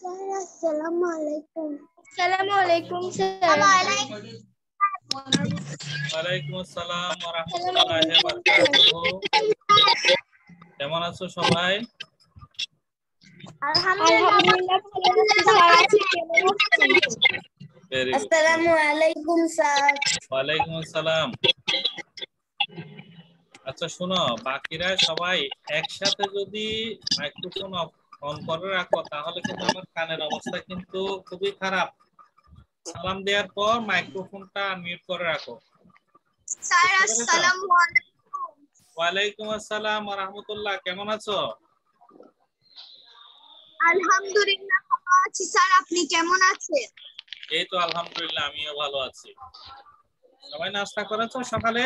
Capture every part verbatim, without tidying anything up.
আসসালামু আলাইকুম। আসসালামু আলাইকুম স্যার। ওয়ালাইকুম আসসালাম ওয়া রাহমাতুল্লাহি ওয়া বারাকাতুহু। কেমন আছো সবাই? আলহামদুলিল্লাহ ভালো আছি স্যার, আপনি কেমন আছেন? Very good. আসসালামু আলাইকুম স্যার। ওয়ালাইকুম আসসালাম। আচ্ছা শোনো, বাকিরা সবাই একসাথে যদি মাইক্রোফোন অন করে রাখো তাহলে কিন্তু আমার কানের অবস্থা কিন্তু খুবই খারাপ। সালাম দেওয়ার পর মাইক্রোফোনটা মিউট করে রাখো। স্যার আসসালামু আলাইকুম। ওয়ালাইকুম আসসালাম ওয়া রাহমাতুল্লাহ। কেমন আছো? আলহামদুলিল্লাহ ভালো আছি স্যার, আপনি কেমন আছেন? এই তো আলহামদুলিল্লাহ, আমিও ভালো আছি। সবাই নাস্তা করেছো সকালে?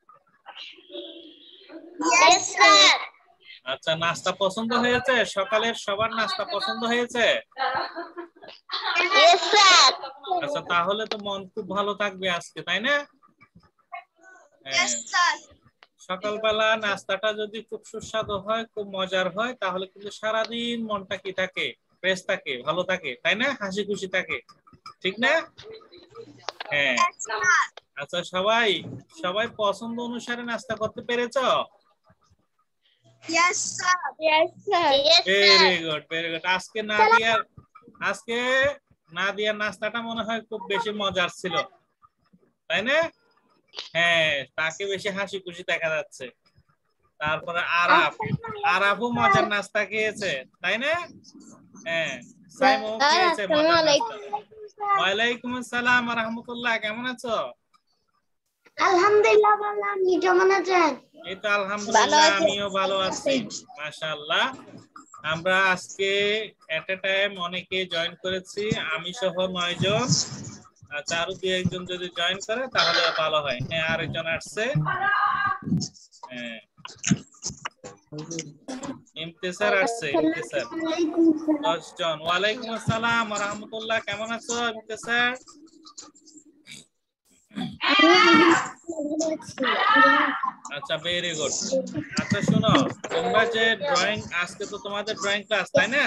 Yes sir. আচ্ছা, নাস্তা পছন্দ হয়েছে? সকালের সবার নাস্তা পছন্দ হয়েছে? Yes sir. আচ্ছা, তাহলে তো মন খুব ভালো থাকবে আজকে, তাই না? Yes sir. সকালবেলা নাস্তাটা যদি খুব সুস্বাদু হয়, খুব মজার হয়, তাহলে কিন্তু সারাদিন মনটা কি থাকে, ফ্রেশ থাকে, ভালো থাকে, তাই না? হাসি খুশি থাকে, ঠিক না? হ্যাঁ। আচ্ছা, সবাই সবাই পছন্দ অনুসারে নাস্তা করতে পেরেছো? Yes sir. Yes sir. Very good, very good. আজকে নাদিয়া আজকে নাদিয়ার নাস্তাটা মনে হয় খুব বেশি মজার ছিল, তাই না? হ্যাঁ, তাকে বেশি হাসি খুশি দেখা যাচ্ছে। তারপরে আরাফ আরাফও মজার নাস্তা খেয়েছে, তাই না? হ্যাঁ, সাইমও খেয়েছে মজার নাস্তা। ওয়ালাইকুম আসসালাম ওয়া রাহমাতুল্লাহ। কেমন আছো? আলহামদুলিল্লাহ ভালো, আপনি কেমন আছেন? এই তো আলহামদুলিল্লাহ, আমিও ভালো আছি, মাশাআল্লাহ। আমরা আজকে এট এ টাইম অনেকে জয়েন করেছি, আমি সহ নয় জন। আচ্ছা, আরো দুই একজন যদি জয়েন করে তাহলে ভালো হয়। হ্যাঁ, আরেকজন আসছে। হ্যাঁ, ইমতিসার আসছে, ইমতিসার। দশ জন। ওয়ালাইকুম আসসালাম ওয়া রাহমাতুল্লাহ। কেমন আছো ইমতিসার? আচ্ছা, ভেরি গুড। আচ্ছা শোনো, তোমরা যে ড্রয়িং, আজকে তো তোমাদের ড্রয়িং ক্লাস, তাই না?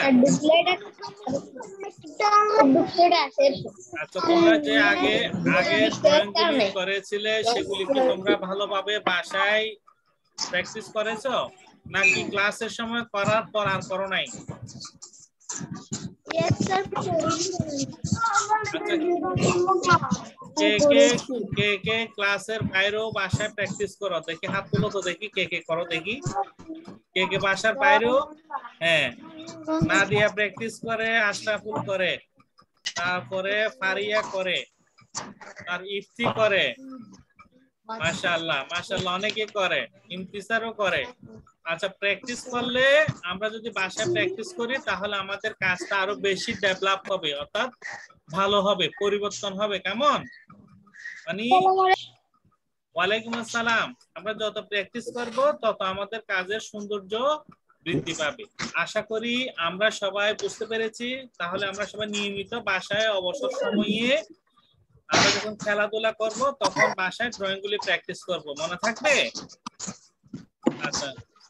আচ্ছা, তোমরা যে আগে আগে ড্রয়িং গুলি করেছিলে সেগুলি কি তোমরা ভালোভাবে বাসায় প্র্যাকটিস করেছো, নাকি ক্লাসের সময় করার পর আর করো নাই? আচ্ছা, কে কে কে কে ক্লাসের বাইরেও বাসায় প্র্যাকটিস করো? দেখি হাত তুলো তো, দেখি কে কে করো, দেখি কে কে বাসার বাইরেও। হ্যাঁ, নাদিয়া প্র্যাকটিস করে, আশরাফুল করে, তারপরে ফারিয়া করে, আর ইফতি করে। মাশাআল্লাহ মাশাআল্লাহ, অনেকে করে, ইমতিসারও করে। আচ্ছা, প্র্যাকটিস করলে, আমরা যদি বাসায় প্র্যাকটিস করি তাহলে আমাদের কাজটা আরো বেশি ডেভেলপ হবে, অর্থাৎ ভালো হবে, পরিবর্তন হবে। কেমন মানে? ওয়ালাইকুম আসসালাম। আমরা যত প্র্যাকটিস করব তত আমাদের কাজের সৌন্দর্য বৃদ্ধি পাবে। আশা করি আমরা সবাই বুঝতে পেরেছি। তাহলে আমরা সবাই নিয়মিত বাসায় অবসর সময়ে আমরা যখন খেলাধুলা করব তখন বাসায় ড্রয়িং গুলি প্র্যাকটিস করব, মনে থাকবে? আচ্ছা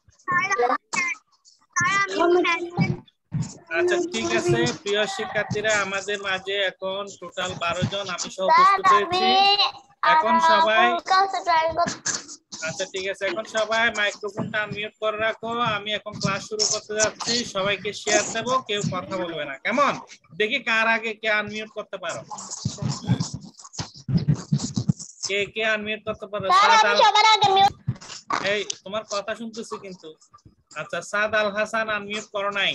আচ্ছা ঠিক আছে। প্রিয় শিক্ষার্থীরা, আমাদের মাঝে এখন টোটাল বারো জন, আমি সহ উপস্থিত হয়েছি। এখন সবাই, আচ্ছা ঠিক আছে, এখন সবাই মাইক্রোফোনটা আনমিউট করে রাখো। আমি এখন ক্লাস শুরু করতে যাচ্ছি, সবাইকে শেয়ার দেব, কেউ কথা বলবে না, কেমন? দেখি কার আগে কে আনমিউট করতে পারো, কে কে আনমিউট করতে পারো? এই তোমার কথা শুনতেছি কিন্তু। আচ্ছা, সাদ আল হাসান আনমিউট করো নাই।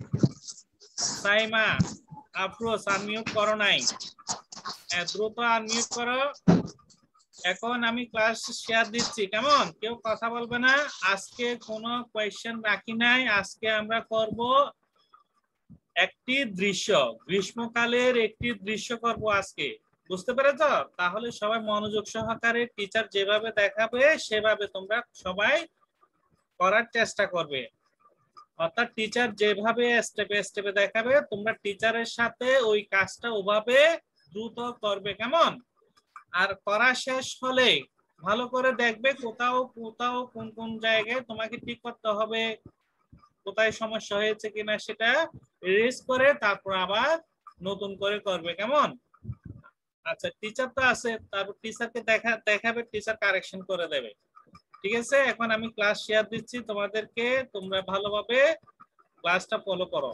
সাইমা আফরোজ আনমিউট করো নাই। দ্রুত আনমিউট করো। এখন আমি ক্লাস শেয়ার দিচ্ছি, কেমন? কেউ কথা বলবে না। আজকে কোনো কোয়েশ্চেন বাকি নাই। আজকে আমরা করব একটি দৃশ্য, গ্রীষ্মকালের একটি দৃশ্য করব আজকে, বুঝতে পেরেছ? তাহলে সবাই মনোযোগ সহকারে টিচার যেভাবে দেখাবে সেভাবে তোমরা সবাই করার চেষ্টা করবে। অর্থাৎ টিচার যেভাবে স্টেপে স্টেপে দেখাবে তোমরা টিচারের সাথে ওই কাজটা ওভাবে দ্রুত করবে, কেমন? আর করা শেষ হলে ভালো করে দেখবে কোথাও কোথাও কোন কোন জায়গায় তোমাকে ঠিক করতে হবে, কোথায় সমস্যা হয়েছে কিনা সেটা এরেজ করে তারপর আবার নতুন করে করবে, কেমন? আচ্ছা টিচার তো আছে, তারপর টিচারকে দেখা দেখাবে, টিচার কারেকশন করে দেবে। ঠিক আছে, এখন আমি ক্লাস শেয়ার দিচ্ছি তোমাদেরকে, তোমরা ভালোভাবে ক্লাসটা ফলো করো।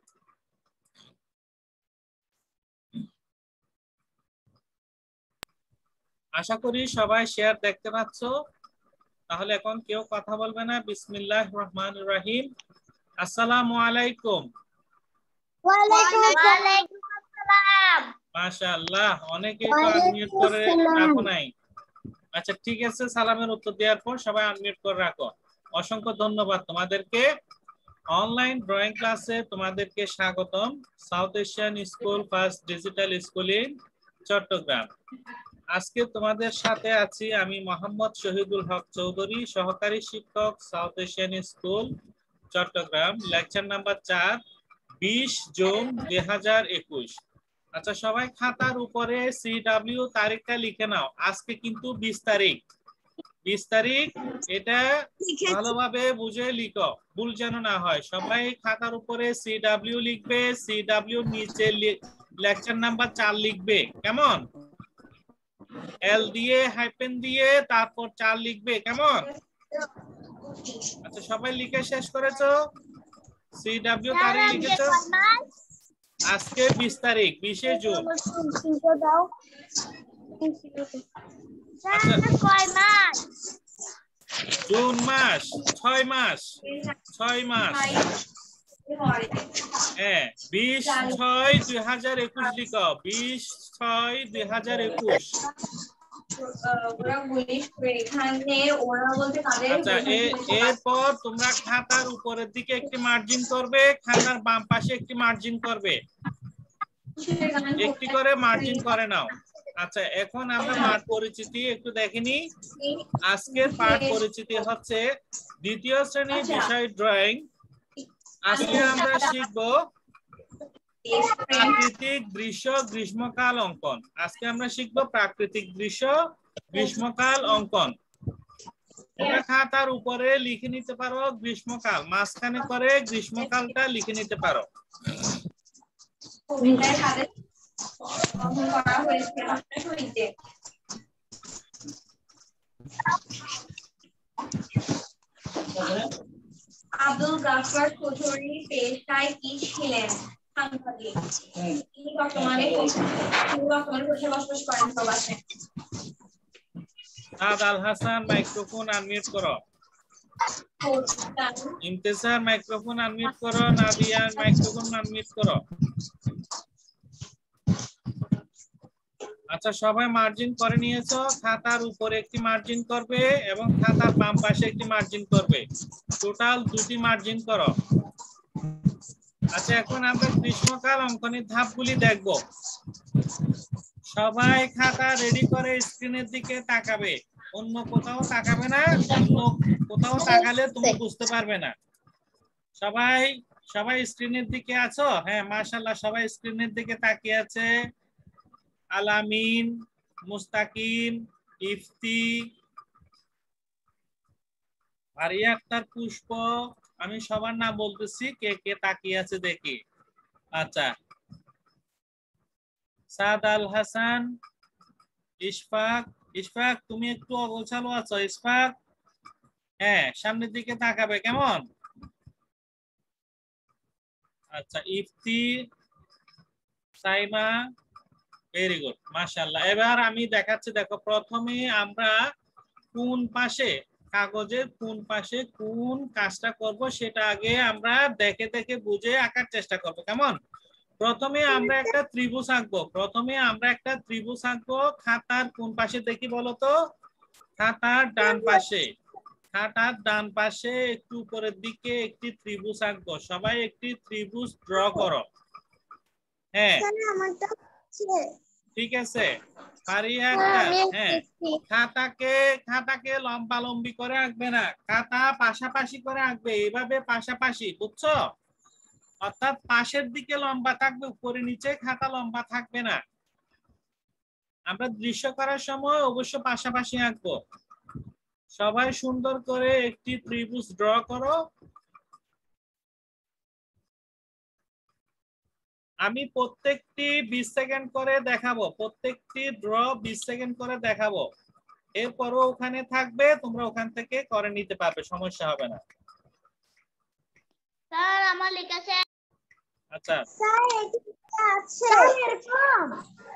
আশা করি সবাই শেয়ার দেখতে পাচ্ছ। তাহলে এখন কেউ কথা বলবে না। বিসমিল্লাহির রহমানির রহিম। আসসালামু আলাইকুম। ওয়ালাইকুম আসসালাম। মাশাআল্লাহ, অনেকেই তো আনমিউট করে রাখো নাই। আচ্ছা ঠিক আছে, সালামের উত্তর দেওয়ার পর সবাই আনমিউট করে রাখো। অসংখ্য ধন্যবাদ তোমাদেরকে। অনলাইন ড্রয়িং ক্লাসে তোমাদেরকে স্বাগতম। South Asian school first digital schooling Chittagong. আজকে তোমাদের সাথে আছি আমি মোহাম্মদ শহীদুল হক চৌধুরী, সহকারী শিক্ষক, South Asian school Chittagong. Lecture number চার, বিশ জুন দুই হাজার একুশ। আচ্ছা সবাই খাতার উপরে সিডব্লিউ তারিখটা লিখে নাও। আজকে কিন্তু বিশ তারিখ, বিশ তারিখ, এটা ভালোভাবে বুঝে লিখো, ভুল যেন না হয়। সবাই খাতার উপরে সিডব্লিউ লিখবে, সিডব্লিউ নিচে লেকচার নাম্বার চার লিখবে, কেমন? এল দিয়ে হাইপেন দিয়ে তারপর চার লিখবে, কেমন? আচ্ছা সবাই লিখে শেষ করেছো? সিডব্লিউ তারিখ লিখেছো? আজকে বিশ তারিখ, বিশে জুন। আচ্ছা কয় মাস? জুন মাস, ছয় মাস, ছয় মাস। হ্যাঁ, বিশ ছয় দুই হাজার একুশ লিখো, বিশ ছয় দুই হাজার একুশ। আচ্ছা এরপর তোমরা খাতার উপরের দিকে একটি মার্জিন করবে, খাতার বাম পাশে একটি মার্জিন করবে, একটি করে মার্জিন করে নাও। আচ্ছা এখন আমরা পাঠ পরিচিতি একটু দেখিনি। আজকের পাঠ পরিচিতি হচ্ছে দ্বিতীয় শ্রেণী বিষয় ড্রয়িং। আজকে আমরা শিখব প্রাকৃতিক দৃশ্য গ্রীষ্মকাল অঙ্কন। আজকে আমরা শিখব প্রাকৃতিক দৃশ্য গ্রীষ্মকাল অঙ্কন। তোমরা খাতার উপরে লিখে নিতে পারো গ্রীষ্মকাল, মাঝখানে করে গ্রীষ্মকালটা লিখে নিতে পারো। আব্দুল গাফফার চৌধুরী পেশায় কি ছিলেন? সাংবাদিক। তিনি বর্তমানে তিনি বর্তমানে কোথায় বসবাস করেন? প্রবাসে। সাদ আল হাসান মাইক্রোফোন আনমিউট করো। ইমতেজার মাইক্রোফোন আনমিউট করো। নাদিয়া মাইক্রোফোন আনমিউট করো। আচ্ছা সবাই মার্জিন করে নিয়েছো? খাতার উপরে একটি মার্জিন করবে এবং খাতার বাম পাশে একটি মার্জিন করবে, টোটাল দুটি মার্জিন করো। আচ্ছা এখন আমরা গ্রীষ্মকাল অঙ্কনের ধাপগুলি দেখব। সবাই খাতা রেডি করে স্ক্রিনের দিকে তাকাবে, অন্য কোথাও তাকাবে না, অন্য কোথাও তাকালে তুমি বুঝতে পারবে না। সবাই সবাই স্ক্রিনের দিকে আছো? হ্যাঁ মাশাআল্লাহ, সবাই স্ক্রিনের দিকে তাকিয়ে আছে। আলামিন, মুস্তাকিম, ইফতি, আরিয়া আক্তার, পুষ্প, আমি সবার নাম বলতেছি, কে কে তাকিয়ে আছে দেখি। আচ্ছা সাদ আল হাসান, ইশফাক, ইশফাক তুমি একটু অগোছালো আছো। ইশফাক হ্যাঁ সামনের দিকে তাকাবে, কেমন? আচ্ছা ইফতি, সাইমা, ভেরি গুড মাশাআল্লাহ। এবার আমি দেখাচ্ছি, দেখো প্রথমে আমরা কোন পাশে, কাগজের কোন পাশে কোন কাজটা করব সেটা আগে আমরা দেখে দেখে বুঝে আঁকার চেষ্টা করব, কেমন? প্রথমে আমরা একটা ত্রিভুজ আঁকবো, প্রথমে আমরা একটা ত্রিভুজ আঁকবো। খাতার কোন পাশে দেখি বলো তো? খাতার ডান পাশে, খাতার ডান পাশে একটু উপরের দিকে একটি ত্রিভুজ আঁকবো। সবাই একটি ত্রিভুজ ড্র করো। হ্যাঁ ঠিক আছে পারিয়া আক্তার, হ্যাঁ খাতাকে খাতাকে লম্বা লম্বি করে আঁকবে না, খাতা পাশাপাশি করে আঁকবে, এইভাবে পাশাপাশি, বুঝছো? অর্থাৎ পাশের দিকে লম্বা থাকবে, উপরে নিচে খাতা লম্বা থাকবে না। আমরা দৃশ্য করার সময় অবশ্য পাশাপাশি আঁকবো। সবাই সুন্দর করে একটি ত্রিভুজ ড্র করো। আমি প্রত্যেকটি বিশ সেকেন্ড করে দেখাবো, প্রত্যেকটি ড্র বিশ সেকেন্ড করে দেখাবো, এরপরও ওখানে থাকবে, তোমরা ওখান থেকে করে নিতে পারবে, সমস্যা হবে না। স্যার আমার লেখা শেষ। আচ্ছা স্যার এটা আছে স্যার এরকম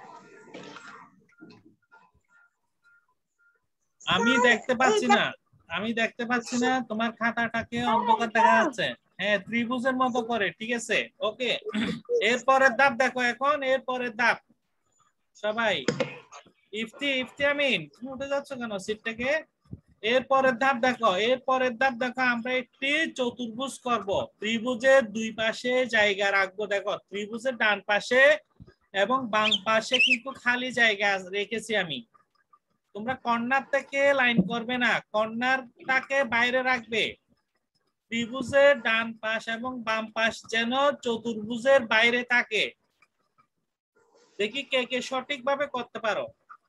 আমি দেখতে পাচ্ছি না, আমি দেখতে পাচ্ছি না, তোমার খাতাটাকে অন্ধকার দেখা যাচ্ছে। হ্যাঁ ত্রিভুজের মতো করে, ঠিক আছে ওকে। এরপরের ধাপ দেখো, এখন এরপরের ধাপ সবাই। ইফতি ইফতি আমিন তুমি উঠে যাচ্ছ কেন সিট থেকে? এরপরের ধাপ দেখো, এরপরের ধাপ দেখো, আমরা একটি চতুর্ভুজ করব, ত্রিভুজের দুই পাশে জায়গা রাখবো। দেখো ত্রিভুজের ডান পাশে এবং বাম পাশে কিন্তু খালি জায়গা রেখেছি আমি। তোমরা কর্নার থেকে লাইন করবে না, কর্নারটাকে বাইরে রাখবে। ত্রিভুজের ডান পাশ এবং বাম পাশ যেন চতুর্ভুজের বাইরে থাকে। দেখি কে কে সঠিকভাবে করতে পারো।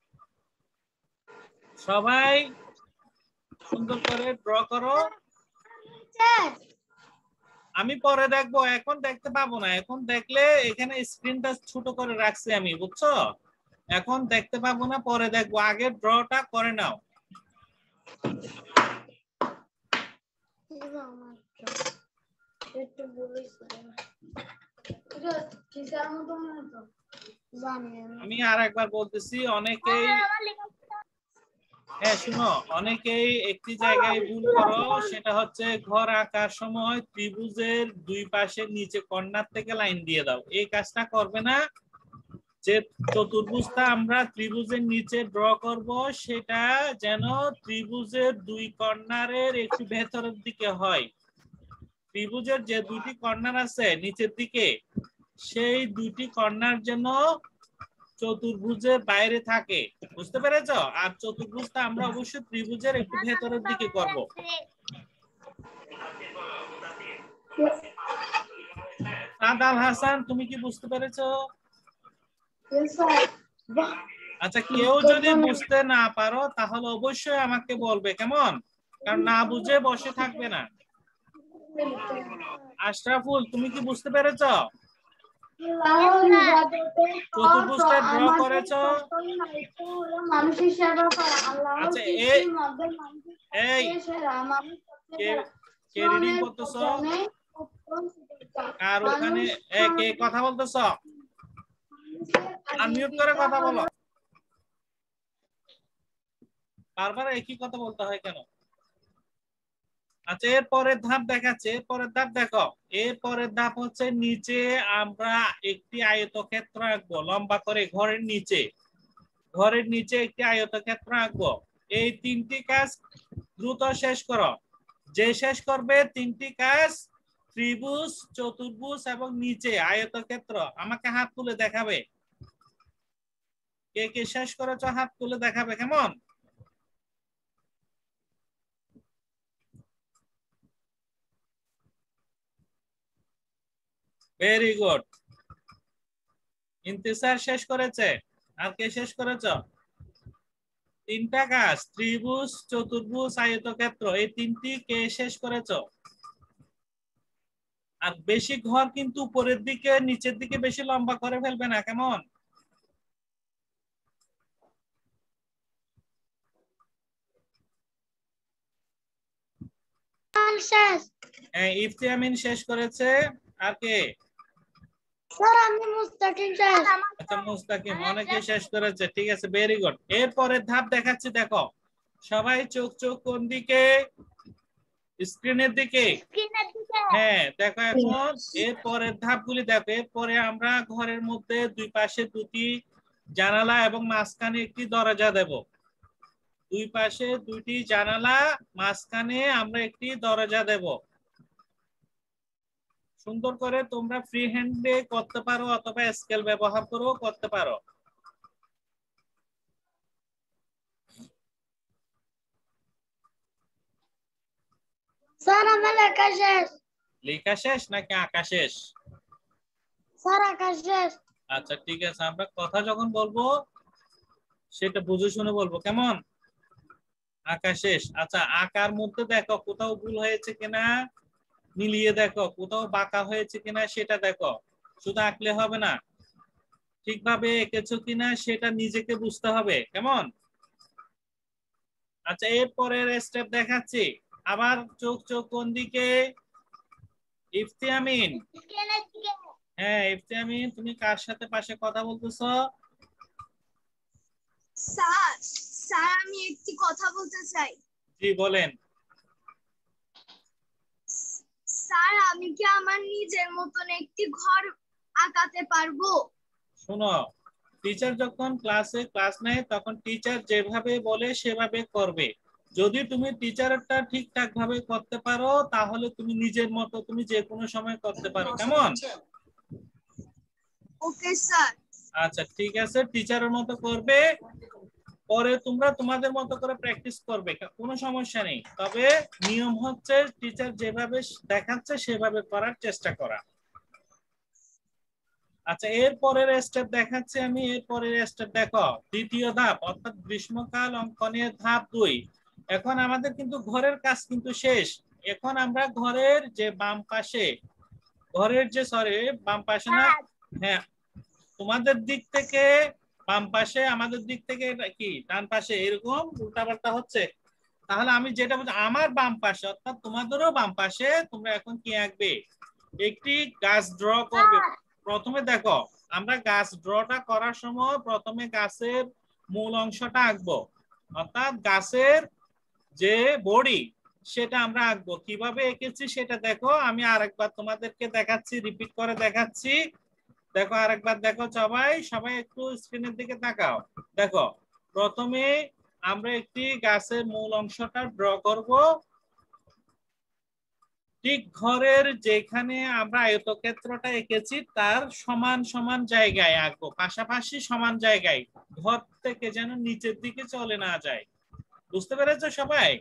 সবাই সুন্দর করে ড্র করো। আমি পরে দেখবো, এখন দেখতে পাবো না, এখন দেখলে এখানে স্ক্রিনটা ছোট করে রাখছি আমি, বুঝছো? এখন দেখতে পাবো না, পরে দেখবো, আগে ড্রটা করে নাও। আমি আর একবার বলতেছি, অনেকেই হ্যাঁ শুনো, অনেকেই একটি জায়গায় ভুল করো, সেটা হচ্ছে ঘর আঁকার সময় ত্রিভুজের দুই পাশে নিচে কর্নার থেকে লাইন দিয়ে দাও। এই কাজটা করবে না। যে চতুর্ভুজটা আমরা ত্রিভুজের নিচে ড্র করব, সেটা যেন ত্রিভুজের দুই কর্নারের একটু ভেতরের দিকে হয়। ত্রিভুজের যে দুইটি কর্নার আছে নিচের দিকে, সেই দুইটি কর্নার যেন চতুর্ভুজের বাইরে থাকে, বুঝতে পেরেছ? আর চতুর্ভুজটা আমরা অবশ্যই ত্রিভুজের একটু ভেতরের দিকে করব। সাদাল হাসান তুমি কি বুঝতে পেরেছো? আচ্ছা কেউ যদি বুঝতে না পারো তাহলে অবশ্যই আমাকে বলবে, কেমন? কারণ না বুঝে বসে থাকবে না। আশরাফুল তুমি কি বুঝতে পেরেছো? চতুর্ভুজটা ড্র করেছো? মানুষের সেবা করা, আল্লাহর আচ্ছা এই সৃষ্টির মধ্যে এই মানুষের কে রিডিং করতেছো? আর ওখানে এ কে কথা বলতেছো? আনমিউট করে কথা বলো। বারবার একই কথা বলতে হয় কেন? আচ্ছা এর পরের ধাপ দেখাচ্ছে, এর পরের ধাপ দেখো। এর পরের ধাপ হচ্ছে নিচে আমরা একটি আয়তক্ষেত্র আঁকবো, লম্বা করে ঘরের নিচে, ঘরের নিচে একটি আয়তক্ষেত্র আঁকবো। এই তিনটি কাজ দ্রুত শেষ করো। যে শেষ করবে তিনটি কাজ, ত্রিভুজ, চতুর্ভুজ এবং নিচে আয়তক্ষেত্র, আমাকে হাত তুলে দেখাবে। কে কে শেষ করেছো হাত তুলে দেখাবে, কেমন? Very good. ইন্তিসার শেষ করেছে। আর কে শেষ করেছো? তিনটা কাজ, ত্রিভুজ, চতুর্ভুজ, আয়তক্ষেত্র, এই তিনটি কে শেষ করেছো? আর বেশি ঘর কিন্তু উপরের দিকে নিচের দিকে বেশি লম্বা করে ফেলবে না, কেমন? শেষ। হ্যাঁ ইফতি আমিন শেষ করেছে। আর কে? স্যার আমি মুস্তাকিম শেষ। আচ্ছা মুস্তাকিম অনেকে শেষ করেছে, ঠিক আছে ভেরি গুড। এরপরের ধাপ দেখাচ্ছি, দেখো সবাই চোখ চোখ কোন দিকে? স্ক্রিনের দিকে। হ্যাঁ দেখো এখন এর পরের ধাপগুলি দেখো। এরপরে আমরা ঘরের মধ্যে দুই পাশে দুটি জানালা এবং মাঝখানে একটি দরজা দেব। দুই পাশে দুইটি জানালা, মাঝখানে আমরা একটি দরজা দেব। সুন্দর করে তোমরা ফ্রি হ্যান্ডে করতে পারো অথবা স্কেল ব্যবহার করেও করতে পারো। স্যার আমার লেখা শেষ। লেখা শেষ নাকি আঁকা শেষ? স্যার আঁকা শেষ। আচ্ছা ঠিক আছে, আমরা কথা যখন বলবো সেটা বুঝে শুনে বলবো, কেমন? আঁকা শেষ। আচ্ছা আঁকার মধ্যে দেখো কোথাও ভুল হয়েছে কিনা মিলিয়ে দেখো, কোথাও বাঁকা হয়েছে কিনা সেটা দেখো। শুধু আঁকলে হবে না, ঠিকভাবে এঁকেছো কিনা সেটা নিজেকে বুঝতে হবে, কেমন? আচ্ছা এরপরের স্টেপ দেখাচ্ছি। আবার চোখ চোখ কোন দিকে? ইফতিয়ামিন, হ্যাঁ ইফতিয়ামিন, তুমি কার সাথে পাশে কথা বলতেছো? স্যার স্যার আমি একটি কথা বলতে চাই। জি বলেন। স্যার আমি কি আমার নিজের মতন একটি ঘর আঁকাতে পারবো? শোনো, টিচার যখন ক্লাসে ক্লাস নেয় তখন টিচার যেভাবে বলে সেভাবে করবে। যদি তুমি টিচারটা ঠিকঠাক ভাবে করতে পারো তাহলে তুমি নিজের মতো তুমি যে কোনো সময় করতে পারো, কেমন? Okay sir. আচ্ছা ঠিক আছে, টিচারের মতো করবে, পরে তোমরা তোমাদের মতো করে প্র্যাকটিস করবে, কোনো সমস্যা নেই। তবে নিয়ম হচ্ছে টিচার যেভাবে দেখাচ্ছে সেভাবে করার চেষ্টা করা। আচ্ছা এর পরের স্টেপ দেখাচ্ছি আমি। এর পরের স্টেপ দেখো, দ্বিতীয় ধাপ অর্থাৎ গ্রীষ্মকাল অঙ্কনের ধাপ দুই। এখন আমাদের কিন্তু ঘরের কাজ কিন্তু শেষ। এখন আমরা ঘরের যে বাম পাশে, ঘরের যে সরি বাম পাশে না, হ্যাঁ তোমাদের দিক থেকে বাম পাশে, আমাদের দিক থেকে কি ডান পাশে, এরকম উল্টাপাল্টা হচ্ছে। তাহলে আমি যেটা বলছি আমার বাম পাশে অর্থাৎ তোমাদেরও বাম পাশে তোমরা এখন কি আঁকবে? একটি গাছ ড্র করবে। প্রথমে দেখো আমরা গাছ ড্রটা করার সময় প্রথমে গাছের মূল অংশটা আঁকবো, অর্থাৎ গাছের যে বডি সেটা আমরা আঁকবো। কিভাবে এঁকেছি সেটা দেখো, আমি আরেকবার তোমাদেরকে দেখাচ্ছি, রিপিট করে দেখাচ্ছি। দেখো আরেকবার দেখো সবাই, সবাই একটু স্ক্রিনের দিকে তাকাও। দেখো প্রথমে আমরা একটি গাছের মূল অংশটা ড্র করব, ঠিক ঘরের যেখানে আমরা আয়তক্ষেত্রটা এঁকেছি তার সমান সমান জায়গায় আঁকবো, পাশাপাশি সমান জায়গায়, ঘর থেকে যেন নিচের দিকে চলে না যায়। বুঝতে পেরেছো সবাই?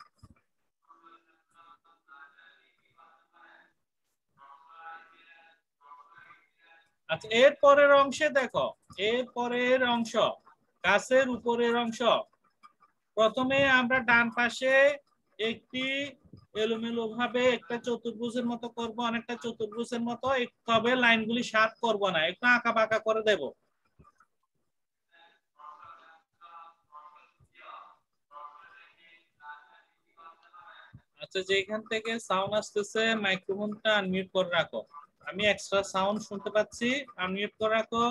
আচ্ছা এর পরের অংশে দেখো, এর পরের অংশ গাছের উপরের অংশ। প্রথমে আমরা ডান পাশে একটি এলোমেলো ভাবে একটা চতুর্ভুজের মতো করব, অনেকটা চতুর্ভুজের মতো, তবে লাইনগুলি শার্প করব না, একটু আঁকা বাঁকা করে দেব। আচ্ছা যেখান থেকে সাউন্ড আসতেছে মাইক্রোফোনটা আনমিউট করে রাখো, আমি এক্সট্রা সাউন্ড শুনতে পাচ্ছি, আনমিউট করে রাখো।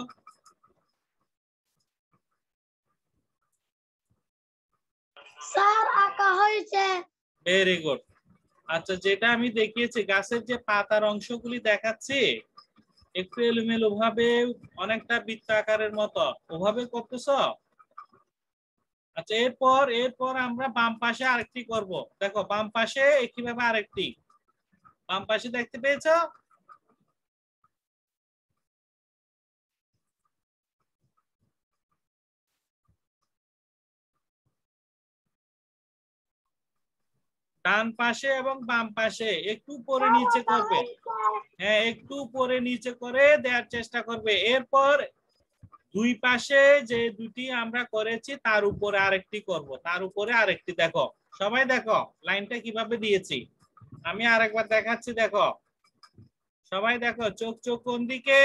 স্যার আঁকা হয়েছে। Very good. আচ্ছা যেটা আমি দেখিয়েছি গাছের যে পাতার অংশগুলি দেখাচ্ছি একটু এলোমেলো ভাবে, অনেকটা বৃত্ত আকারের মতো, ওভাবে করতেছো। আচ্ছা এরপর এরপর আমরা বাম পাশে আরেকটি করব। দেখো বাম পাশে একইভাবে আরেকটি, বাম পাশে দেখতে পেয়েছো? ডান পাশে এবং বাম পাশে একটু উপরে নিচে করবে, হ্যাঁ একটু উপরে নিচে করে দেওয়ার চেষ্টা করবে। এরপর দুই পাশে যে দুটি আমরা করেছি তার উপরে আরেকটি করব, তার উপরে আরেকটি। দেখো সবাই দেখো লাইনটা কিভাবে দিয়েছি, আমি আরেকবার দেখাচ্ছি। দেখো সবাই দেখো, চোখ চোখ কোন দিকে?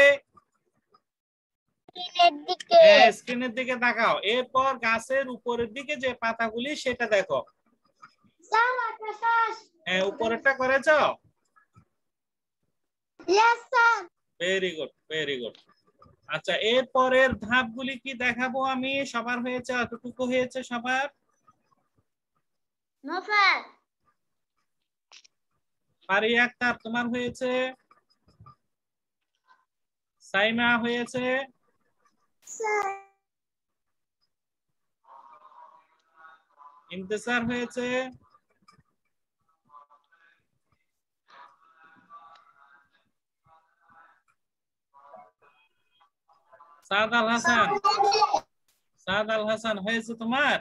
হ্যাঁ স্ক্রিনের দিকে তাকাও। এরপর গাছের উপরের দিকে যে পাতাগুলি সেটা দেখো। হ্যাঁ উপরেরটা করেছো? Yes sir. Very good very good. আচ্ছা এর পরের ধাপগুলি কি দেখাবো আমি? সবার হয়েছে? অতটুকু হয়েছে সবার? No sir. পারিয়া আক্তার তোমার হয়েছে? সাইমা হয়েছে? স্যার ইন্তেসার হয়েছে? সাদ আল হাসান, সাদ আল হাসান হয়েছে তোমার?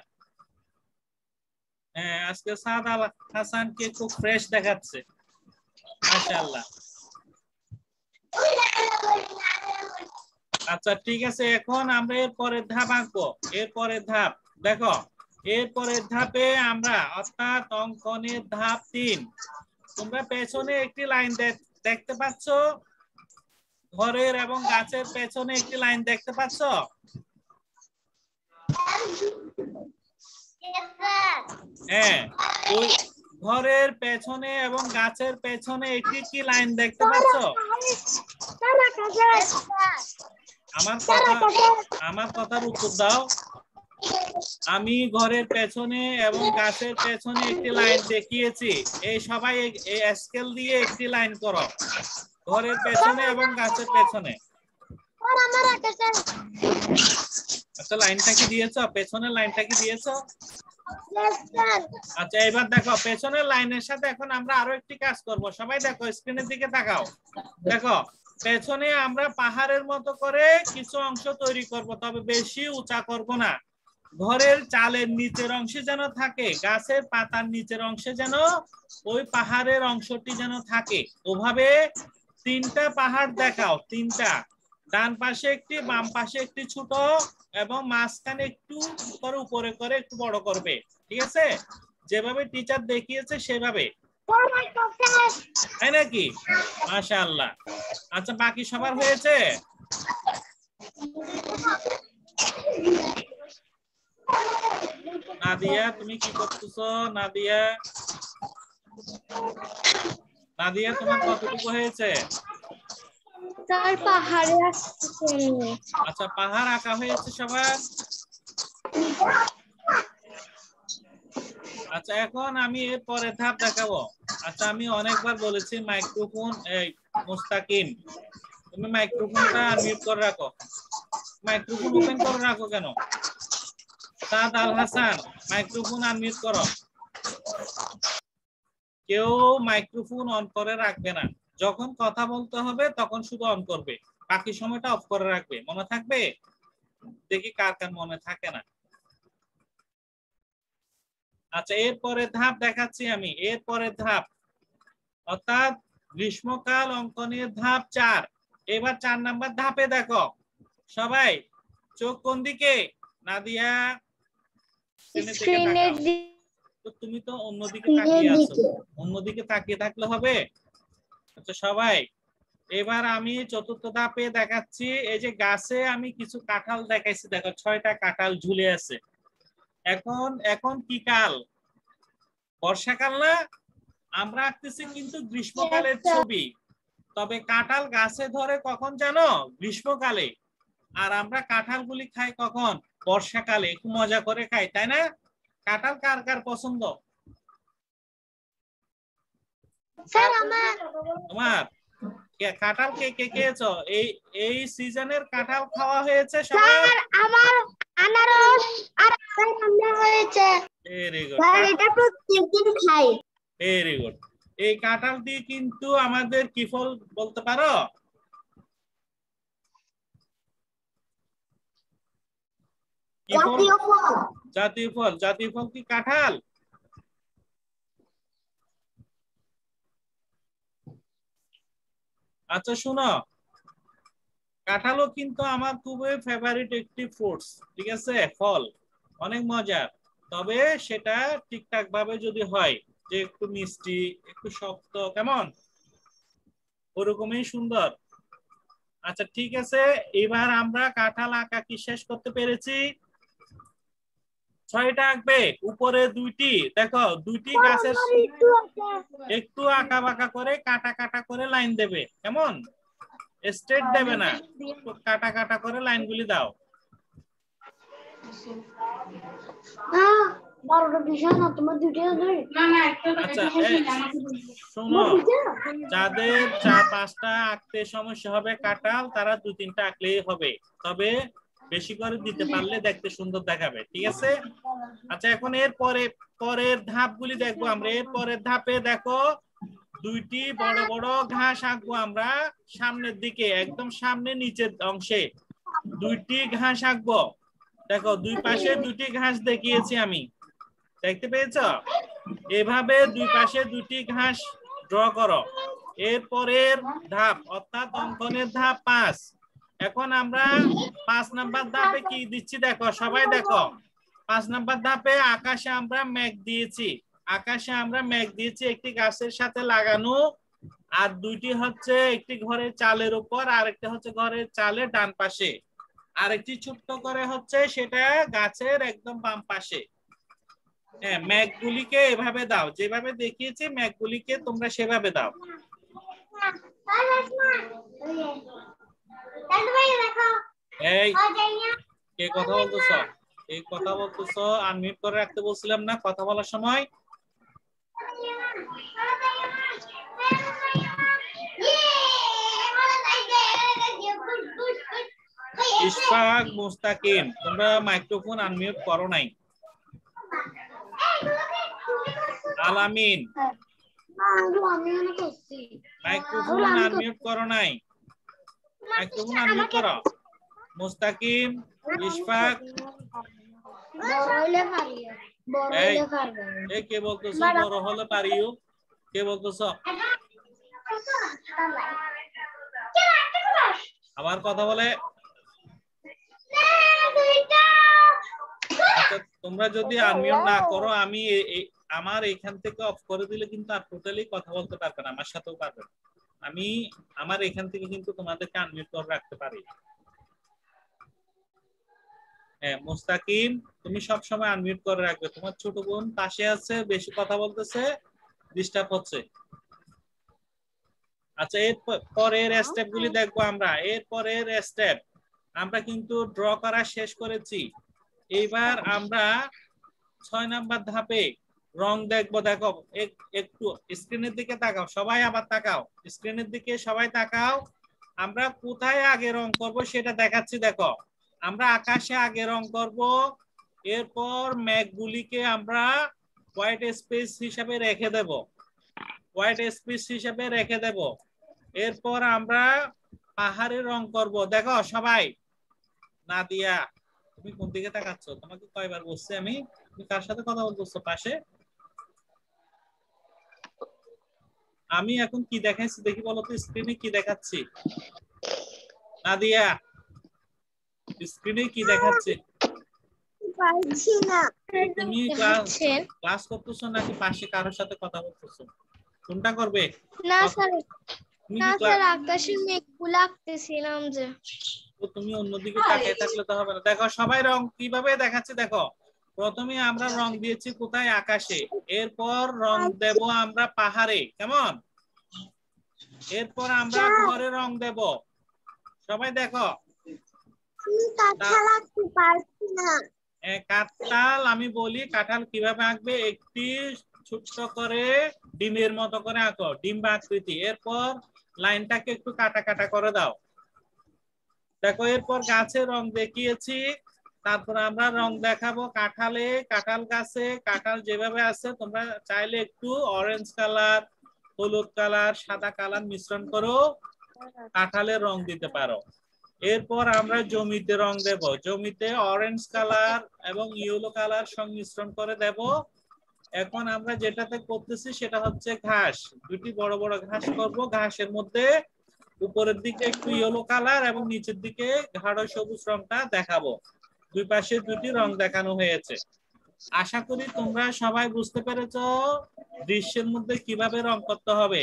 হ্যাঁ আজকে সাদ আল হাসানকে খুব ফ্রেশ দেখাচ্ছে, মাশাআল্লাহ। আচ্ছা ঠিক আছে, এখন আমরা এর পরের ধাপ আঁকবো। এর পরের ধাপ দেখো, এর পরের ধাপে আমরা অর্থাৎ অঙ্কনের ধাপ তিন। তোমরা পেছনে একটি লাইন দেখতে পাচ্ছ, ঘরের এবং গাছের পেছনে একটি লাইন দেখতে পাচ্ছ? হ্যাঁ, ওই ঘরের পেছনে এবং গাছের পেছনে একটি কি লাইন দেখতে পাচ্ছ? আমার কথা আমার কথার উত্তর দাও। আমি ঘরের পেছনে এবং গাছের পেছনে একটি লাইন দেখিয়েছি। এই সবাই এই স্কেল দিয়ে একটি লাইন করো, ঘরের পেছনে এবং গাছের পেছনে। আচ্ছা, লাইনটা কি দিয়েছো? পেছনের লাইনটা কি দিয়েছো? আচ্ছা, এবার দেখো পেছনের লাইনের সাথে এখন আমরা আরো একটি কাজ করব। সবাই দেখো, স্ক্রিনের দিকে তাকাও। দেখো, পেছনে আমরা পাহাড়ের মতো করে কিছু অংশ তৈরি করব, তবে বেশি উঁচা করব না। ঘরের চালের নিচের অংশে যেন থাকে, গাছের পাতার নিচের অংশে যেন ওই পাহাড়ের অংশটি যেন থাকে। ওভাবে তিনটা পাহাড় দেখাও, তিনটা। ডান পাশে একটি, বাম পাশে একটি ছোট, এবং মাঝখানে একটু করে উপরে করে একটু বড় করবে। ঠিক আছে? যেভাবে টিচার দেখিয়েছে সেভাবে, তাই নাকি? মাশাআল্লাহ। আচ্ছা, বাকি সবার হয়েছে? নাদিয়া, তুমি কি করতেছো? নাদিয়া নাদিয়া তোমার কতটুকু হয়েছে? স্যার পাহাড়ে আসছে। আচ্ছা, পাহাড় আঁকা হয়েছে সবার? আচ্ছা, এখন আমি এর পরের ধাপ দেখাবো। আচ্ছা, আমি অনেকবার বলেছি মাইক্রোফোন, এই মুস্তাকিম তুমি মাইক্রোফোনটা আনমিউট করে রাখো। মাইক্রোফোন ওপেন করে রাখো কেন? সাদ আল হাসান, মাইক্রোফোন আনমিউট করো। কেউ মাইক্রোফোন অন করে রাখবে না, যখন কথা বলতে হবে তখন শুধু অন করবে, বাকি সময়টা অফ করে রাখবে। মনে থাকবে? দেখি কার কার মনে থাকে না। আচ্ছা, এর পরের ধাপ দেখাচ্ছি আমি। এর পরের ধাপ অর্থাৎ গ্রীষ্মকাল অঙ্কনের ধাপ চার। এবার চার নাম্বার ধাপে দেখো সবাই, চোখ কোন দিকে? নাদিয়া স্ক্রিনের দিকে। তো তুমি তো অন্যদিকে তাকিয়ে আছো, অন্যদিকে তাকিয়ে থাকলে হবে? আচ্ছা সবাই, এবার আমি চতুর্থ ধাপে দেখাচ্ছি। এই যে গাছে আমি কিছু কাঁঠাল দেখাইছি, দেখো ছয়টা কাঁঠাল ঝুলে আছে। এখন এখন কি কাল? বর্ষাকাল না? আমরা আঁকতেছি কিন্তু গ্রীষ্মকালের ছবি। তবে কাঁঠাল গাছে ধরে কখন জানো? গ্রীষ্মকালে। আর আমরা কাঁঠালগুলি খাই কখন? বর্ষাকালে। একটু মজা করে খাই, তাই না? কাঁঠাল কার কার পছন্দ? তোমার? কাঁঠাল কে কে খেয়েছো? এই এই সিজনের কাঁঠাল খাওয়া হয়েছে সবার? আমার আনারস আর আমরা হয়েছে। Very good. স্যার এটা প্রত্যেকদিন খাই। Very good. এই কাঁঠাল দিয়ে কিন্তু আমাদের কি ফল বলতে পারো? জাতীয় ফল। জাতীয় ফল। জাতীয় ফল কি কাঁঠাল? আচ্ছা শুনো, কাঁঠালও কিন্তু আমার খুবই ফেভারিট একটি ফ্রুটস। ঠিক আছে? ফল অনেক মজার, তবে সেটা ঠিকঠাক ভাবে যদি হয়, যে একটু মিষ্টি, একটু শক্ত, কেমন ওরকমই সুন্দর। আচ্ছা ঠিক আছে, এবার আমরা কাঁঠাল আঁকা কি শেষ করতে পেরেছি? ছয়টা আঁকবে, উপরে দুইটি দেখো, দুইটি গাছের একটু আঁকা বাঁকা করে কাটা কাটা করে লাইন দেবে, কেমন? স্ট্রেট দেবে না, কাটা কাটা করে লাইনগুলি দাও। আচ্ছা শোনো, যাদের চার পাঁচটা আঁকতে সমস্যা হবে কাঁঠাল, তারা দু তিনটা আঁকলেই হবে, তবে বেশি করে দিতে পারলে দেখতে সুন্দর দেখাবে। ঠিক আছে? আচ্ছা এখন এর পরে পরের ধাপগুলি দেখবো আমরা। এর পরের ধাপে দেখো দুইটি বড় বড় ঘাস আঁকবো আমরা সামনের দিকে, একদম সামনে নিচের অংশে দুইটি ঘাস আঁকবো। দেখো দুই পাশে দুটি ঘাস দেখিয়েছি আমি, দেখতে পেয়েছো? এভাবে দুই পাশে দুটি ঘাস ড্র করো। এর পরের ধাপ অর্থাৎ অঙ্কনের ধাপ পাঁচ। এখন আমরা পাঁচ নাম্বার ধাপে কি দিচ্ছি দেখো সবাই, দেখো পাঁচ নাম্বার ধাপে আকাশে আমরা মেঘ দিয়েছি। আকাশে আমরা মেঘ দিয়েছি একটি গাছের সাথে লাগানো। আর দুইটি হচ্ছে একটি ঘরের চালের উপর, আর একটা হচ্ছে ঘরের চালের ডান পাশে, আরেকটি ছোট্ট করে হচ্ছে সেটা গাছের একদম বাম পাশে। হ্যাঁ, ম্যাগগুলিকে এভাবে দাও, যেভাবে দেখিয়েছি ম্যাগগুলিকে তোমরা সেভাবে দাও। এই কে কথা বলতেছ? এই কথা বলতেছ, আনমিউট করে রাখতে বলছিলাম না কথা বলার সময়? ইশফাক, মুস্তাকিম, তোমরা মাইক্রোফোন আনমিউট করো নাই। আলামিন, মাইক্রোফোন আনমিউট করো নাই, মাইক্রোফোন আনমিউট করো। মুস্তাকিম, ইশফাক, এই এই কে বলতেছ বড় হলে পারিও? কে বলতেছ? আবার কথা বলে। আচ্ছা, তোমরা যদি আনমিউট না করো, আমি আমার এখান থেকে অফ করে দিলে কিন্তু আর টোটালি কথা বলতে পারবে না, আমার সাথেও পারবে না। আমি আমার এখান থেকে কিন্তু তোমাদেরকে আনমিউট করে রাখতে পারি। হ্যাঁ মুস্তাকিম, তুমি সব সময় আনমিউট করে রাখবে। তোমার ছোট বোন পাশে আছে, বেশি কথা বলতেছে, ডিস্টার্ব হচ্ছে। আচ্ছা, এর পরের স্টেপ গুলি দেখবো আমরা। এর পরের স্টেপ আমরা কিন্তু ড্র করা শেষ করেছি। এইবার আমরা ছয় নাম্বার ধাপে রং দেখবো। দেখো একটু স্ক্রিনের দিকে তাকাও, সবাই আবার তাকাও, স্ক্রিনের দিকে সবাই তাকাও। আমরা কোথায় আগে রং করব সেটা দেখাচ্ছি। দেখো, আমরা আকাশে আগে রং করব, এরপর মেঘগুলিকে আমরা হোয়াইট স্পেস হিসাবে রেখে দেব, হোয়াইট স্পেস হিসাবে রেখে দেব। এরপর আমরা পাহাড়ে রং করব। দেখো সবাই, নাদিয়া তুমি কোন দিকে তাকাচ্ছ? তোমাকে কয়বার বলছি আমি? তুমি কার সাথে কথা বলতেছো পাশে? আমি এখন কি দেখাচ্ছি দেখি বলো তো, স্ক্রিনে কি দেখাচ্ছি? নাদিয়া, স্ক্রিনে কি দেখাচ্ছে? পারছি না। তুমি ক্লাস ক্লাস করতেছো নাকি পাশে কারোর সাথে কথা বলতেছো? কোনটা করবে? না স্যার, না স্যার, আকাশে মেঘগুলো আঁকতেছিলাম যে। তো তুমি অন্যদিকে তাকিয়ে থাকলে তো হবে না। দেখো সবাই রং কিভাবে দেখাচ্ছে দেখো। প্রথমে আমরা রং দিয়েছি কোথায়? আকাশে। এরপর রং দেব আমরা পাহাড়ে, কেমন? এরপর আমরা ঘরে রং দেব। সবাই দেখো। আমি কাঁঠাল আঁকতে পারছি না। কাঁঠাল, আমি বলি কাঁঠাল কিভাবে আঁকবে। একটি ছোট্ট করে ডিমের মতো করে আঁকো, ডিম বা আকৃতি। এরপর লাইনটাকে একটু কাটা কাটা করে দাও। দেখো, এরপর গাছে রং দেখিয়েছি, তারপর আমরা রং দেখাবো কাঁঠালে, কাঁঠাল গাছে। কাঁঠাল যেভাবে আছে তোমরা চাইলে একটু অরেঞ্জ কালার, হলুদ কালার, সাদা কালার মিশ্রণ করো, কাঁঠালের রং দিতে পারো। এরপর আমরা জমিতে রং দেব। জমিতে অরেঞ্জ কালার এবং ইয়েলো কালার সংমিশ্রণ করে দেব। এখন আমরা যেটাতে করতেছি সেটা হচ্ছে ঘাস। দুটি বড় বড় ঘাস করব। ঘাসের মধ্যে উপরের দিকে একটু ইয়েলো কালার এবং নিচের দিকে গাঢ় সবুজ রংটা দেখাবো। দুই পাশে দুটি রং দেখানো হয়েছে। আশা করি তোমরা সবাই বুঝতে পেরেছো দৃশ্যের মধ্যে কিভাবে রং করতে হবে।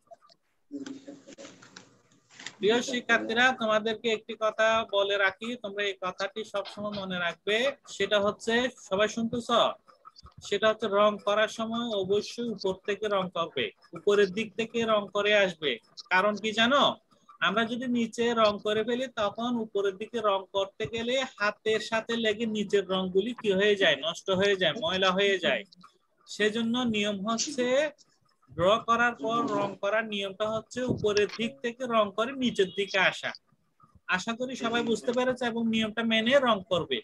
প্রিয় শিক্ষার্থীরা, তোমাদেরকে একটি কথা বলে রাখি, তোমরা এই কথাটি সবসময় মনে রাখবে। সেটা হচ্ছে, সবাই শুনতেছ? সেটা হচ্ছে রং করার সময় অবশ্যই উপর থেকে রং করবে, উপরের দিক থেকে রং করে আসবে। কারণ কি জানো? আমরা যদি নিচে রং করে ফেলি তখন উপরের দিকে রং করতে গেলে হাতের সাথে লেগে নিচের রংগুলি কি হয়ে যায়? নষ্ট হয়ে যায়, ময়লা হয়ে যায়। সেজন্য নিয়ম হচ্ছে, ড্র করার পর রং করার নিয়মটা হচ্ছে উপরের দিক থেকে রং করে নিচের দিকে আসা। আশা করি সবাই বুঝতে পেরেছে এবং নিয়মটা মেনে রং করবে।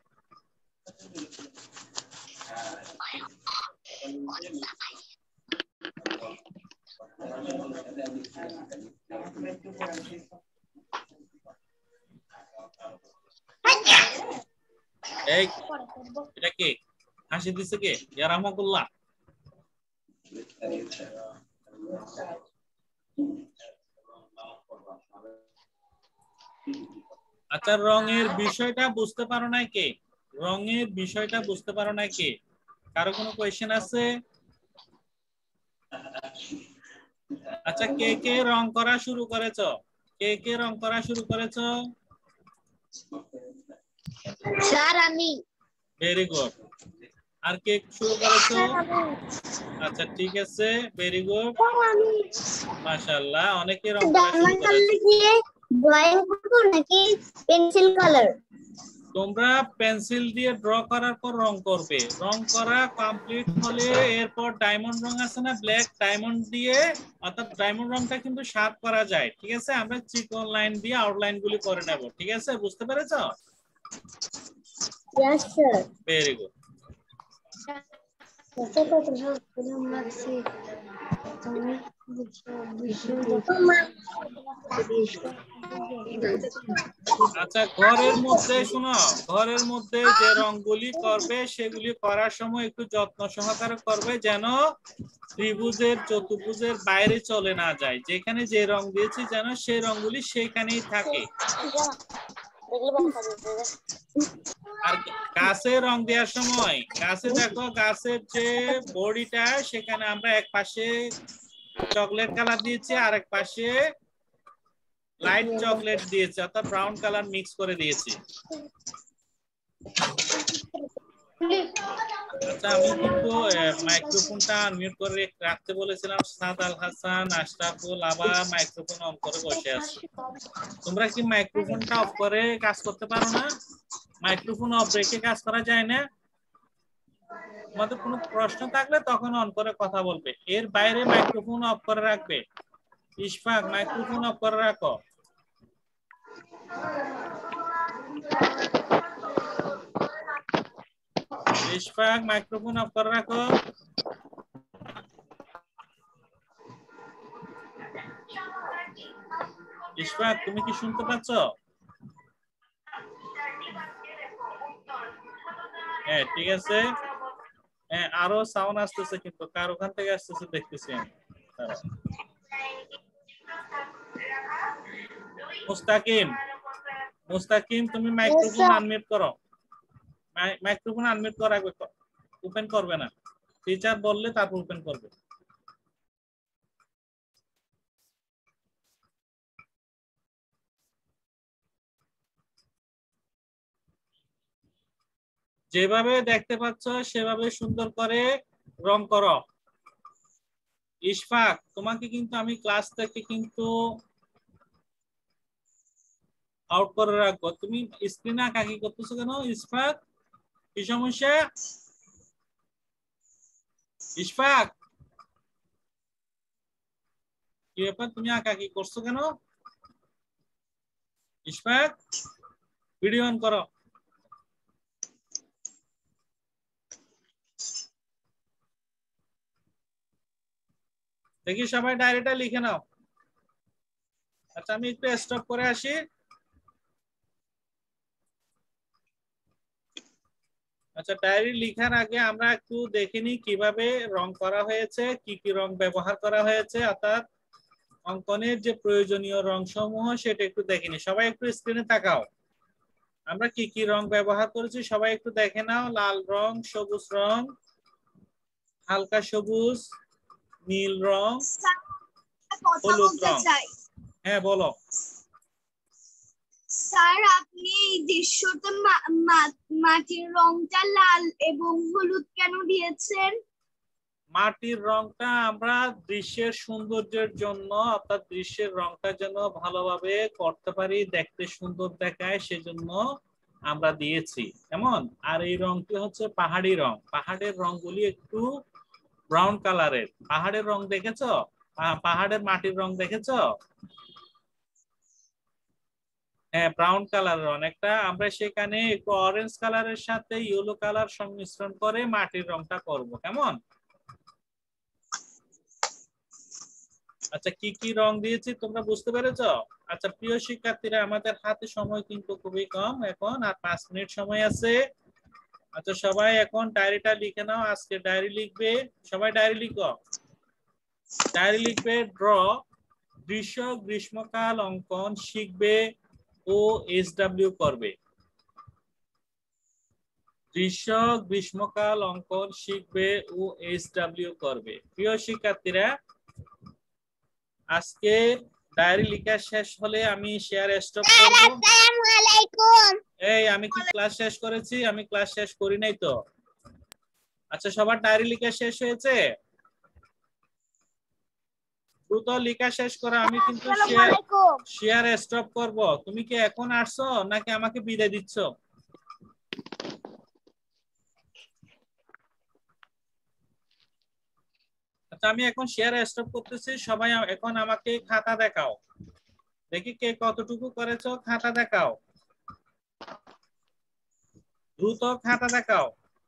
এই এটা কে হাসি দিছে? কে? ইয়া রাহমাতুল্লাহ। আচ্ছা, রঙের বিষয়টা বুঝতে পারো না কে? রঙের বিষয়টা বুঝতে পারো না কে? কারো কোনো কোয়েশ্চেন আছে? আচ্ছা কে কে রং করা শুরু করেছো? কে কে রং করা শুরু করেছো? স্যার আমি। Very good. আর কে শুরু করেছো? আচ্ছা ঠিক আছে, ভেরি গুড, মাশাআল্লাহ। অনেকে রং করা শুরু করেছে। ড্রয়িং করব নাকি পেন্সিল কালার? তোমরা পেন্সিল দিয়ে ড্র করার পর রং করবে। রং করা কমপ্লিট হলে এরপর ডায়মন্ড রং আছে না, ব্ল্যাক ডায়মন্ড দিয়ে, অর্থাৎ ডায়মন্ড রংটা কিন্তু শার্প করা যায়, ঠিক আছে? আমরা চিকন লাইন দিয়ে আউটলাইন গুলি করে নেব, ঠিক আছে? বুঝতে পেরেছো? Yes sir. Very good. আচ্ছা ঘরের মধ্যে শোনো, ঘরের মধ্যে যে রংগুলি করবে সেগুলি করার সময় একটু যত্ন সহকারে করবে, যেন ত্রিভুজের চতুর্ভুজের বাইরে চলে না যায়। যেখানে যে রং দিয়েছি যেন সেই রংগুলি সেখানেই থাকে। আর গাছে রং দেওয়ার সময় গাছে দেখো, গাছের যে বডিটা সেখানে আমরা এক পাশে চকলেট কালার দিয়েছি আর এক পাশে লাইট চকলেট দিয়েছি, অর্থাৎ ব্রাউন কালার মিক্স করে দিয়েছি। আচ্ছা আমি কিন্তু মাইক্রোফোনটা আনমিউট করে রাখতে বলেছিলাম। সাদ আল হাসান, আশরাফুল আবার মাইক্রোফোন অন করে বসে আছে। তোমরা কি মাইক্রোফোনটা অফ করে কাজ করতে পারো না? মাইক্রোফোন অফ রেখে কাজ করা যায় না? তোমাদের কোনো প্রশ্ন থাকলে তখন অন করে কথা বলবে, এর বাইরে মাইক্রোফোন অফ করে রাখবে। ইশফাক মাইক্রোফোন অফ করে রাখো। ইশফাক মাইক্রোফোন অফ করে রাখো। ইশফাক তুমি কি শুনতে পাচ্ছ? হ্যাঁ ঠিক আছে। হ্যাঁ আরো সাউন্ড আসতেছে, কিন্তু কার ওখান থেকে আসতেছে দেখতেছি আমি। মুস্তাকিম, মুস্তাকিম তুমি মাইক্রোফোন আনমিউট করো। মাইক্রোফোন আনমিউট করা রাখবে, ওপেন করবে না। টিচার বললে তারপর ওপেন করবে। যেভাবে দেখতে পাচ্ছ সেভাবে সুন্দর করে রং করো। ইশফাক তোমাকে কিন্তু আমি ক্লাস থেকে কিন্তু আউট করে রাখবো। তুমি স্ক্রিনে আঁকাকি করতেছো কেন ইশফাক? কি সমস্যা? ইশফাক কি ব্যাপার, তুমি আঁকাকি করছো কেন? ইশফাক ভিডিও অন করো। দেখি সবাই ডায়েরিটা লিখে নাও। আচ্ছা আমি একটু স্টপ করে আসি। আচ্ছা ডায়েরি লেখার আগে আমরা একটু দেখে নিই কিভাবে রং করা হয়েছে, কি কি রং ব্যবহার করা হয়েছে, অর্থাৎ অঙ্কনের যে প্রয়োজনীয় রং সমূহ সেটা একটু দেখে নিই। সবাই একটু স্ক্রিনে তাকাও। আমরা কি কি রং ব্যবহার করেছি সবাই একটু দেখে নাও। লাল রং, সবুজ রং, হালকা সবুজ, নীল রং, হলুদ রং। হ্যাঁ বলো। স্যার আপনি এই দৃশ্যতে মাটির রংটা লাল এবং হলুদ কেন দিয়েছেন? মাটির রংটা আমরা দৃশ্যের সৌন্দর্যের জন্য, অর্থাৎ দৃশ্যের রংটা যেন ভালোভাবে করতে পারি, দেখতে সুন্দর দেখায়, সেজন্য আমরা দিয়েছি এমন। আর এই রংটি হচ্ছে পাহাড়ি রং। পাহাড়ের রংগুলি একটু ব্রাউন কালারের। পাহাড়ের রং দেখেছো? পাহাড়ের মাটির রং দেখেছো? হ্যাঁ ব্রাউন কালারের অনেকটা। আমরা সেখানে একটু অরেঞ্জ কালারের সাথে ইয়েলো কালার সংমিশ্রণ করে মাটির রংটা করব, কেমন? আচ্ছা কি কি রং দিয়েছি তোমরা বুঝতে পেরেছো? আচ্ছা প্রিয় শিক্ষার্থীরা, আমাদের হাতে সময় কিন্তু খুবই কম এখন, আর পাঁচ মিনিট সময় আছে। আচ্ছা সবাই এখন ডায়েরিটা লিখে নাও। আজকে ডায়েরি লিখবে, সবাই ডায়েরি লিখো। ডায়েরি লিখবে ড্র দৃশ্য গ্রীষ্মকাল অঙ্কন শিখবে ও এস ডাব্লিউ করবে। দৃশ্য গ্রীষ্মকাল অঙ্কন শিখবে ও এস ডাব্লিউ করবে। প্রিয় শিক্ষার্থীরা, আজকে ডায়েরি লেখা শেষ হলে আমি শেয়ার স্টপ করব। আসসালামু আলাইকুম। এই আমি কি ক্লাস শেষ করেছি? আমি ক্লাস শেষ করি নাই তো। আচ্ছা সবার ডায়েরি লেখা শেষ হয়েছে? দ্রুত লেখা শেষ করো, আমি কিন্তু শেয়ার শেয়ার স্টপ করব। তুমি কি এখন আসছো নাকি আমাকে বিদায় দিচ্ছ? আচ্ছা আমি এখন শেয়ার স্টপ করতেছি, সবাই এখন আমাকে খাতা দেখাও, দেখি কে কতটুকু করেছো। খাতা দেখাও, দ্রুত খাতা দেখাও।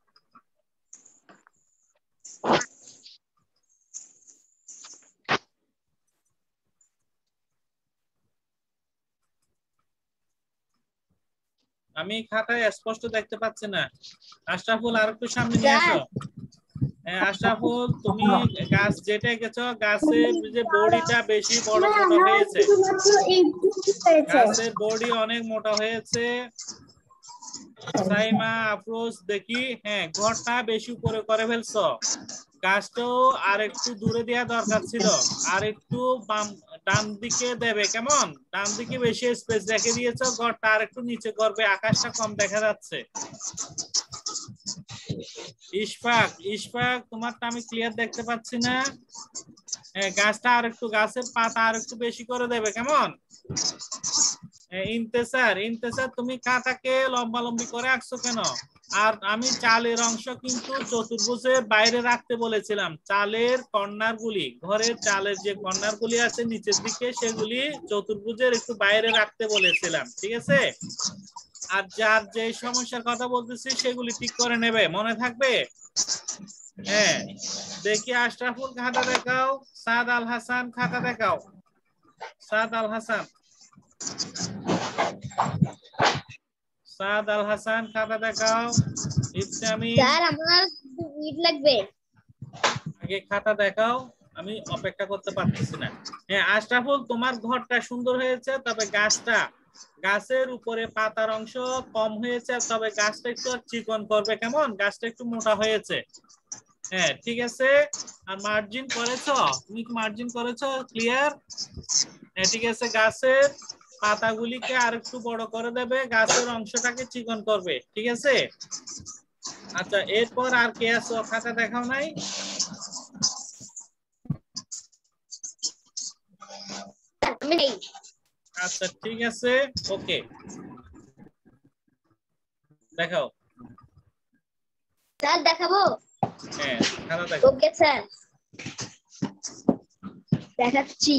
আমি খাতায় স্পষ্ট দেখতে পাচ্ছি না। আশরাফুল আর একটু সামনে নিয়ে আসো। হ্যাঁ আশরাফুল, তুমি গাছ যেটা গেছো, গাছের যে বডিটা বেশি বড় মোটা হয়েছে, গাছের বডি অনেক মোটা হয়েছে। সাইমা আফরোজ দেখি, হ্যাঁ ঘরটা বেশি উপরে করে ফেলছো। গাছটাও আর একটু দূরে দেওয়া দরকার ছিল, আর একটু বাম ডান দিকে দেবে, কেমন? ডান দিকে বেশি স্পেস রেখে দিয়েছো, ঘরটা আর একটু নিচে করবে, আকাশটা কম দেখা যাচ্ছে। ইশফাক, ইশফাক তোমারটা আমি ক্লিয়ার দেখতে পাচ্ছি না। হ্যাঁ গাছটা আর একটু, গাছের পাতা আর একটু বেশি করে দেবে, কেমন? ইন্তেসার, ইন্তেসার তুমি খাতাকে লম্বা লম্বি করে আঁকছো কেন? আর আমি চালের অংশ কিন্তু চতুর্ভুজের বাইরে রাখতে বলেছিলাম। চালের কর্নার গুলি, ঘরের চালের যে কর্নার গুলি আছে নিচের দিকে, সেগুলি চতুর্ভুজের একটু বাইরে রাখতে বলেছিলাম, ঠিক আছে? আর যার যে সমস্যার কথা বলতেছি সেগুলি ঠিক করে নেবে, মনে থাকবে? হ্যাঁ দেখি আশরাফুল খাতা দেখাও, সাদ আল হাসান খাতা দেখাও। সাদ আল হাসান, সাদ আল হাসান খাতা দেখাও। ইসলামী স্যার আমার দু মিনিট লাগবে। আগে খাতা দেখাও, আমি অপেক্ষা করতে পারতেছি না। হ্যাঁ আশরাফুল তোমার ঘরটা সুন্দর হয়েছে, তবে গাছটা, গাছের উপরে পাতার অংশ কম হয়েছে, তবে গাছটা একটু চিকন করবে, কেমন? গাছটা একটু মোটা হয়েছে। হ্যাঁ ঠিক আছে। আর মার্জিন করেছো? তুমি কি মার্জিন করেছো? ক্লিয়ার? হ্যাঁ ঠিক আছে। গাছের পাতাগুলিকে আর একটু বড় করে দেবে, গাছের অংশটাকে চিকন করবে, ঠিক আছে? আচ্ছা এরপর আর কে আছো? খাতা দেখাও নাই? আমি নেই। আচ্ছা ঠিক আছে, ওকে দেখাও। স্যার দেখাবো? হ্যাঁ খাতা দেখাও। ওকে স্যার দেখাচ্ছি।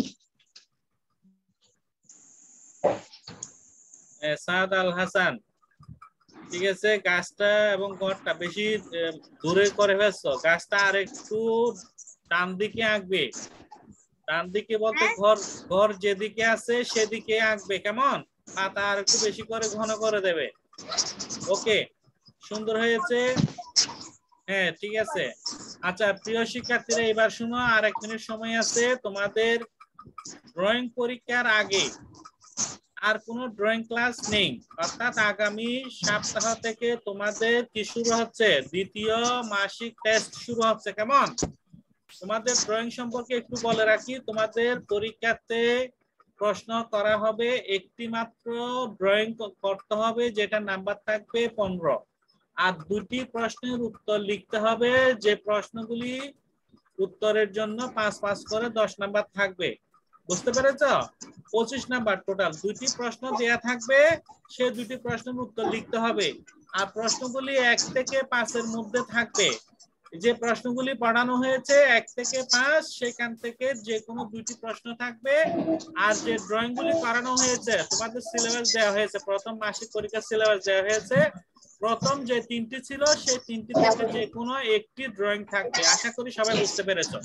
সাদ আল হাসান, ঠিক আছে। গাছটা এবং ঘরটা বেশি দূরে করে ফেলছো, গাছটা আর একটু ডান দিকে আঁকবে। ডান দিকে বলতে ঘর, ঘর যেদিকে আছে সেদিকে আঁকবে, কেমন? পাতা আর একটু বেশি করে ঘন করে দেবে। ওকে সুন্দর হয়েছে। হ্যাঁ ঠিক আছে। আচ্ছা প্রিয় শিক্ষার্থীরা এবার শুনো, আর এক মিনিট সময় আছে তোমাদের। ড্রয়িং পরীক্ষার আগে আর কোনো ড্রয়িং ক্লাস নেই, অর্থাৎ আগামী সপ্তাহ থেকে তোমাদের কি শুরু হচ্ছে? দ্বিতীয় মাসিক টেস্ট শুরু হচ্ছে, কেমন? তোমাদের ড্রয়িং সম্পর্কে একটু বলে রাখি, তোমাদের পরীক্ষাতে প্রশ্ন করা হবে, একটি মাত্র ড্রয়িং করতে হবে, যেটা নাম্বার থাকবে পনেরো। আর দুটি প্রশ্নের উত্তর লিখতে হবে, যে প্রশ্নগুলি উত্তরের জন্য পাঁচ পাঁচ করে দশ নাম্বার থাকবে। বুঝতে পেরেছ? পঁচিশ নাম্বার টোটাল। দুইটি প্রশ্ন দেয়া থাকবে, সে দুটি প্রশ্নের উত্তর লিখতে হবে। আর প্রশ্নগুলি এক থেকে পাঁচের মধ্যে থাকবে। যে প্রশ্নগুলি পড়ানো হয়েছে এক থেকে পাঁচ, সেখান থেকে যে কোনো দুইটি প্রশ্ন থাকবে। আর যে ড্রয়িং গুলি করানো হয়েছে, তোমাদের সিলেবাস দেওয়া হয়েছে, প্রথম মাসিক পরীক্ষার সিলেবাস দেওয়া হয়েছে, প্রথম যে তিনটি ছিল সেই তিনটি থেকে যে কোনো একটি ড্রয়িং থাকবে। আশা করি সবাই বুঝতে পেরেছো।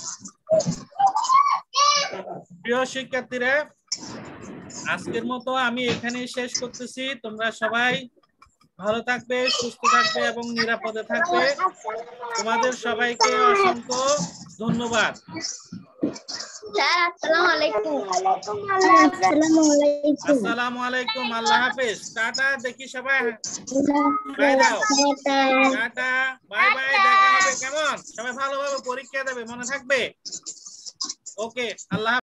প্রিয় শিক্ষার্থীরা আজকের মতো আমি এখানেই শেষ করতেছি। তোমরা সবাই ভালো থাকবে, সুস্থ থাকবে এবং নিরাপদে থাকবে। তোমাদের সবাইকে অসংখ্য ধন্যবাদ। স্যার আসসালামু আলাইকুম। আসসালামু আলাইকুম, আল্লাহ হাফেজ, টাটা। দেখি সবাই বাই দাও, টাটা বাই বাই, দেখা হবে, কেমন? সবাই ভালোভাবে পরীক্ষা দেবে, মনে থাকবে। ওকে আল্লাহ।